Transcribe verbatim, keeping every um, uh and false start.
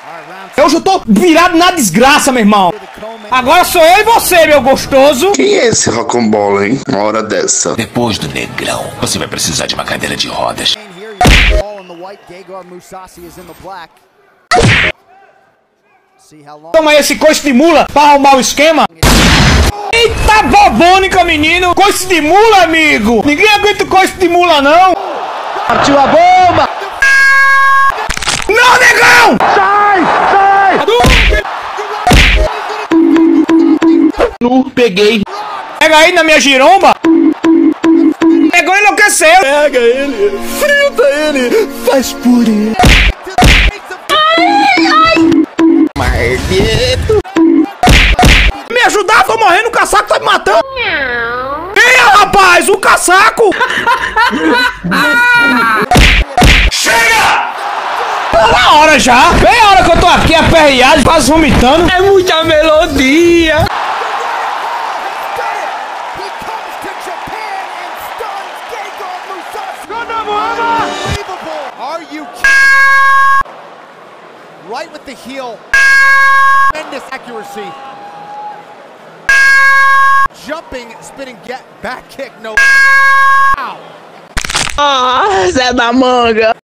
Eu já tô virado na desgraça, meu irmão. Agora sou eu e você, meu gostoso. Quem é esse rocambole, hein? Uma hora dessa. Depois do negrão, você vai precisar de uma cadeira de rodas. Toma esse coice de mula pra arrumar o esquema. Eita bobônica, menino. Coice de mula, amigo. Ninguém aguenta coice de mula, não. Partiu a bomba. Não, negão. Sai, sai. No, peguei. Pega aí na minha giromba. Pegou e enlouqueceu. Pega ele, frita ele, faz purê. Ai, ai. Mardito. Me ajudar, tô morrendo, o casaco tá me matando. Venha, rapaz, o casaco. Chega! Tá na hora já. Bem a hora que eu tô aqui aperreado, quase vomitando. É muita melodia. Right with the heel. Tremendous accuracy. Jumping, spinning, get back kick. No. Ah, Zé da Manga.